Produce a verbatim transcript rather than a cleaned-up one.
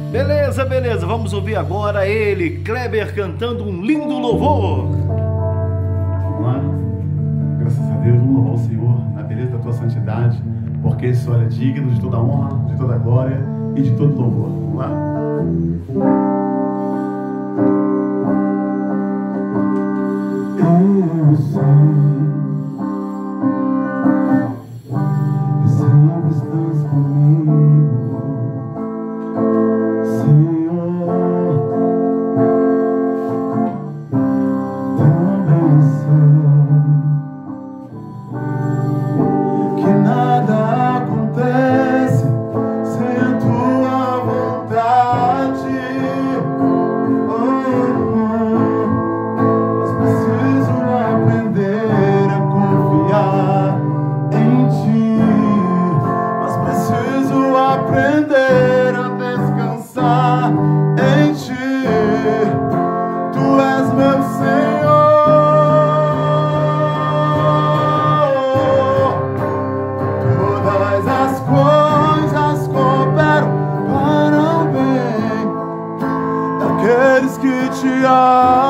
Beleza, beleza, vamos ouvir agora ele, Kleber, cantando um lindo louvor. Vamos lá? Graças a Deus, vamos louvar o Senhor na beleza da tua santidade, porque esse Senhor é digno de toda honra, de toda glória e de todo louvor. Vamos lá? Eu sei que sempre estás comigo, Senhor. Também sei que nada acontece sem a tua vontade. Aprender a descansar em ti, tu és meu Senhor. Todas as coisas cooperam para o bem daqueles que te amam.